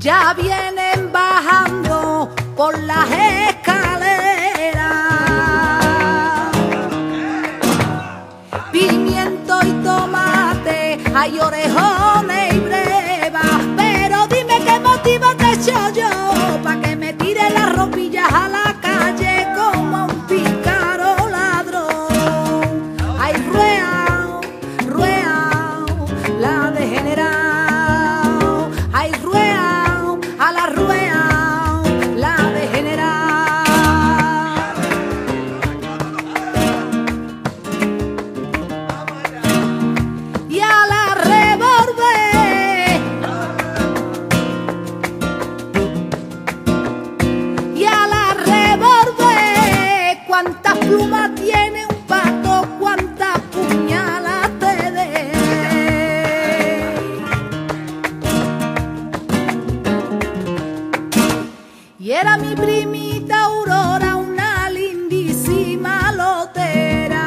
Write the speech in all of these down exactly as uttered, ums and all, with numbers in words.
ya vienen bajando por las escaleras. Pimiento y tomate, hay orejones y brevas, pero dime qué motivo te he hecho yo pa' que me tire las ropillas a la calle como un pícaro ladrón. Ay, rueao, rueao, la degenerao. Ay, rueao, a la rueao, la degenerao. Y a la revolver, y a la revolver, cuántas plumas tiene un pato, cuántas puñalas te dé. Y era mi primita Aurora, una lindísima lotera.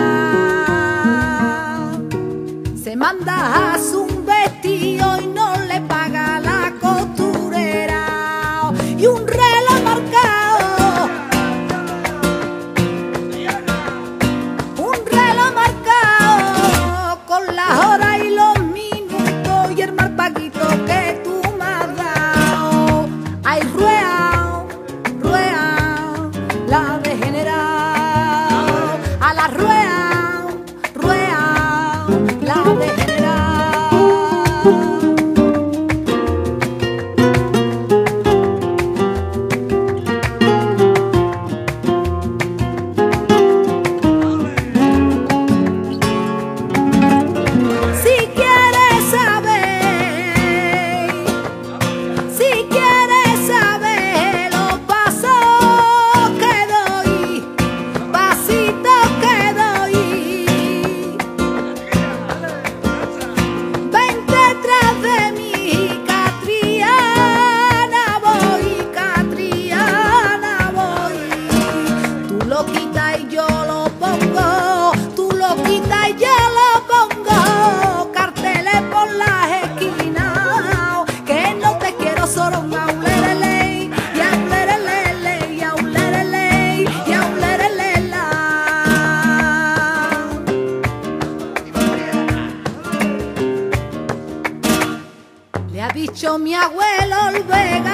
Se manda a su vestido y no le paga la costurera. Y un reloj marcado, un reloj marcado con las horas y los minutos y el mal paguito que tú me has dado. Ay, rueao, rueao, la degenerao. A la rueao, rueao, la degenerao. Si quieres saber, si quieres saber los pasos que doy, pasitos que doy, vente tras de mí, Catriana voy, Catriana voy. Tú lo quitas y yo lo pongo, tú lo quitas y yo lo pongo, carteles por las esquinas, que no te quiero soronga, ulerele, y aulerelele, y aulerele, y aulerelela. Le ha dicho mi abuelo Olvega